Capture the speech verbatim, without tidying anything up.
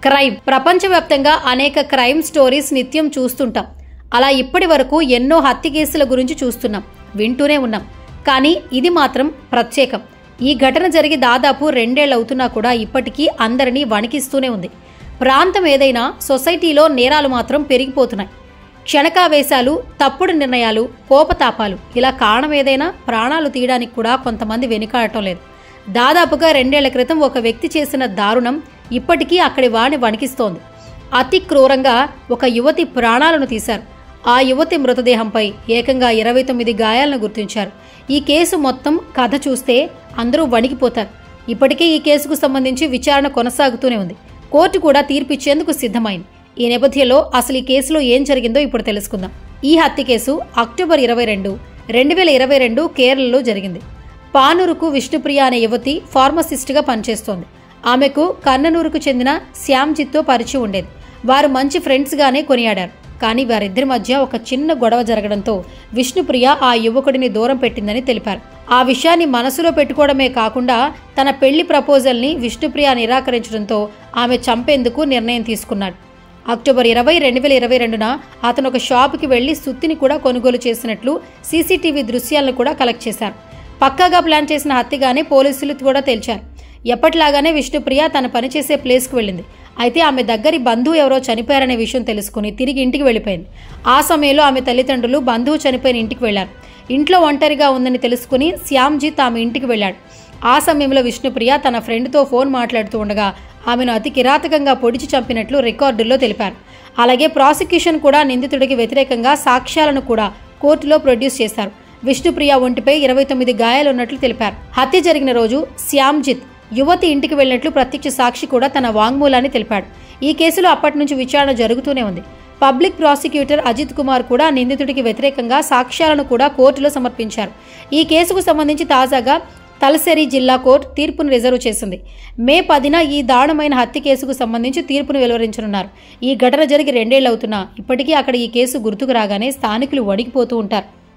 Crime ప్రపంచవ్యాప్తంగా అనేక crime stories నిత్యం చూస్తుంటాం. అలా ఇప్పటి వరకు ఎన్నో హత్య కేసుల గురించి చూస్తున్నాం, వింటూనే ఉన్నాం. కానీ ఇది మాత్రం ప్రత్యేకం. ఈ ఘటన జరిగి దాదాపు రెండేళ్లు అవుతున్నా కూడా ఇప్పటికీ అందరినీ వణికిస్తూనే ఉంది. ప్రాంతం ఏదైనా సొసైటీలో నేరాలు మాత్రం పెరిగిపోతున్నాయి. క్షణకావేశాలు, తప్పుడు నిర్ణయాలు, కోపతాపాలు, ఇలా కారణం ఏదైనా ప్రాణాలు తీయడానికి కూడా కొంతమంది వెనుకాడటం లేదు. దాదాపుగా రెండేళ్ల క్రితం ఒక వ్యక్తి చేసిన దారుణం ఇప్పటికీ అక్కడి వాడిని వణికిస్తోంది. అతి క్రూరంగా ఒక యువతి ప్రాణాలను తీశారు. ఆ యువతి మృతదేహంపై ఏకంగా ఇరవై తొమ్మిది గాయాలను గుర్తించారు. ఈ కేసు మొత్తం కథ చూస్తే అందరూ వణికిపోతారు. ఇప్పటికే ఈ కేసుకు సంబంధించి విచారణ కొనసాగుతూనే ఉంది. కోర్టు కూడా తీర్పిచ్చేందుకు సిద్ధమైంది. ఈ నేపథ్యంలో అసలు ఈ కేసులో ఏం జరిగిందో ఇప్పుడు తెలుసుకుందాం. ఈ హత్య కేసు అక్టోబర్ ఇరవై రెండు రెండు వేల ఇరవై రెండు కేరళలో జరిగింది. పానూరుకు విష్ణుప్రియ అనే యువతి ఫార్మసిస్ట్గా పనిచేస్తోంది. ఆమెకు కన్ననూరుకు చెందిన శ్యామ్జిత్తో పరిచయం ఉండేది. వారు మంచి ఫ్రెండ్స్గానే కొనియాడారు. కానీ వారిద్దరి మధ్య ఒక చిన్న గొడవ జరగడంతో విష్ణుప్రియ ఆ యువకుడిని దూరం పెట్టిందని తెలిపారు. ఆ విషయాన్ని మనసులో పెట్టుకోవడమే కాకుండా తన పెళ్లి ప్రపోజల్ని విష్ణుప్రియ నిరాకరించడంతో ఆమె చంపేందుకు నిర్ణయం తీసుకున్నాడు. అక్టోబర్ ఇరవై రెండు వేల ఇరవై రెండున అతను ఒక షాపుకి వెళ్లి సుత్తిని కూడా కొనుగోలు చేసినట్లు సీసీటీవీ దృశ్యాలను కూడా కలెక్ట్ చేశారు. పక్కాగా ప్లాన్ చేసిన హత్యగానే పోలీసులు కూడా తేల్చారు. ఎప్పటిలాగానే విష్ణుప్రియ తన పనిచేసే ప్లేస్కు వెళ్ళింది. అయితే ఆమె దగ్గరి బంధువు ఎవరో చనిపోయారనే విషయం తెలుసుకుని తిరిగి ఇంటికి వెళ్ళిపోయింది. ఆ సమయంలో ఆమె తల్లిదండ్రులు బంధువు చనిపోయిన ఇంటికి వెళ్లారు. ఇంట్లో ఒంటరిగా ఉందని తెలుసుకుని శ్యామ్జిత్ ఆమె ఇంటికి వెళ్ళాడు. ఆ సమయంలో విష్ణుప్రియ తన ఫ్రెండ్తో ఫోన్ మాట్లాడుతూ ఉండగా ఆమెను అతి కిరాతకంగా పొడిచి చంపినట్లు రికార్డుల్లో తెలిపారు. అలాగే ప్రాసిక్యూషన్ కూడా నిందితుడికి వ్యతిరేకంగా సాక్ష్యాలను కూడా కోర్టులో ప్రొడ్యూస్ చేశారు. విష్ణుప్రియ ఒంటిపై ఇరవై తొమ్మిది గాయాలున్నట్లు తెలిపారు. హత్య జరిగిన రోజు శ్యామ్జిత్ యువతి ఇంటికి వెళ్లినట్లు ప్రత్యక్ష సాక్షి కూడా తన వాంగ్మూలాన్ని తెలిపాడు. ఈ కేసులో అప్పటి నుంచి విచారణ జరుగుతూనే ఉంది. పబ్లిక్ ప్రాసిక్యూటర్ అజిత్ కుమార్ కూడా నిందితుడికి వ్యతిరేకంగా సాక్ష్యాలను కూడా కోర్టులో సమర్పించారు. ఈ కేసుకు సంబంధించి తాజాగా తలసేరి జిల్లా కోర్టు తీర్పును రిజర్వ్ చేసింది. మే పదిన ఈ దారుణమైన హత్య కేసుకు సంబంధించి తీర్పును వెలువరించనున్నారు. ఈ ఘటన జరిగి రెండేళ్లవుతున్నా ఇప్పటికీ అక్కడ ఈ కేసు గుర్తుకు రాగానే స్థానికులు వణికిపోతూ ఉంటారు.